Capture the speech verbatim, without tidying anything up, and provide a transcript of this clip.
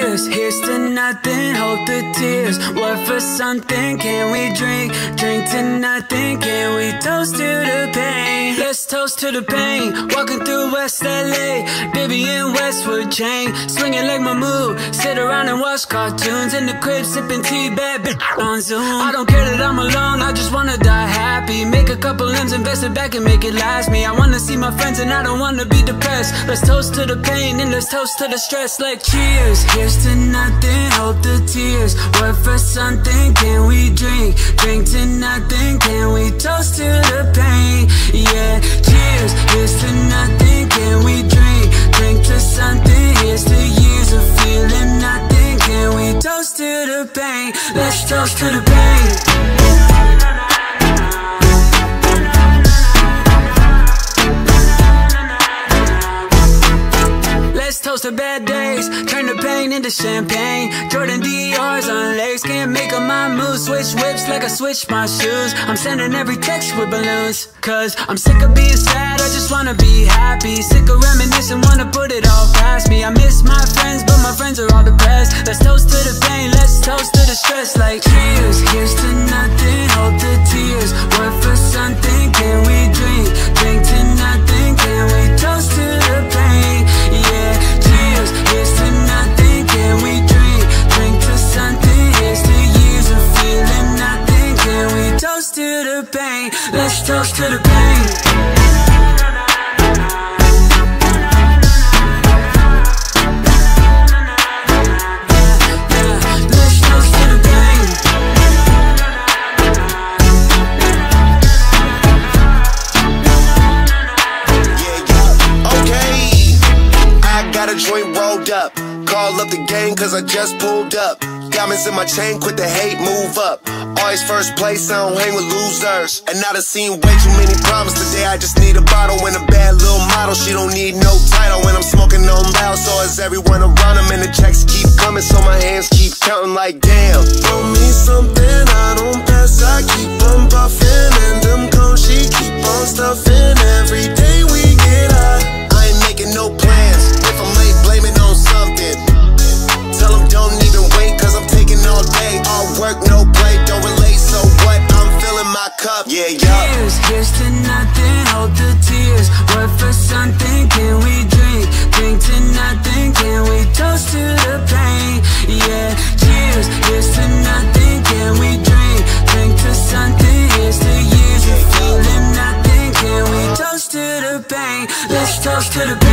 Cheers, here's to nothing, hope the tears work for something. Can we drink, drink to nothing? Can we toast to the pain? Let's toast to the pain. Walking through West L A, Vivienne Westwood chain, swinging like my mood. Sit around and watch cartoons in the crib, sipping tea, bad bitch on Zoom. I don't care that I'm alone, I just wanna die happy. Make a couple M's, invest it back and make it last me. I wanna see my friends and I don't wanna be depressed. Let's toast to the pain and let's toast to the stress. Like cheers, here's to nothing, hope the tears work for something. Can we drink, drink to nothing? Can we toast to the pain? Yeah, cheers, here's to nothing. Can we drink, drink to something? Here's to years of feeling nothing. Can we toast to the pain? Let's toast to the pain. Toast to bad days, turn the pain into champagne. Jordan D Rs on legs, can't make up my mood. Switch whips like I switch my shoes. I'm sending every text with balloons, cause I'm sick of being sad, I just wanna be happy. Sick of reminiscing, wanna put it all past me. I miss my friends, but my friends are all depressed. Let's toast to the pain, let's toast to the stress. Like cheers, here's to nothing, hope the tears work for something. Can we drink, drink to nothing? Can we toast to the pain? Yeah, cheers, here's to nothing. Can we drink, drink to something? Here's to years of feeling nothing. Can we toast to the pain? Let's toast to the pain. Joint rolled up, call up the gang cause I just pulled up. Diamonds in my chain, quit the hate, move up. Always first place, I don't hang with losers. And I done seen way too many problems today. I just need a bottle and a bad little model. She don't need no title when I'm smoking on loud. So is everyone around them, and the checks keep coming, so my hands keep counting like damn. Throw me something, I don't pass, I keep on puffing. And them cones, she keep on stuffing. Every day we get high, I ain't making no plans. If I'm late, blame it on something. Tell them don't even wait, cause I'm taking all day. All work, no play, don't relate, so what? I'm filling my cup, yeah, yeah. Cheers, here's to nothing, hope the tears work for something. Can we drink, drink to nothing? Can we toast to the pain? Yeah, cheers, here's to nothing. Can we drink, drink to something? Here's to years of feeling nothing. Can we toast to the pain? Let's toast to the pain.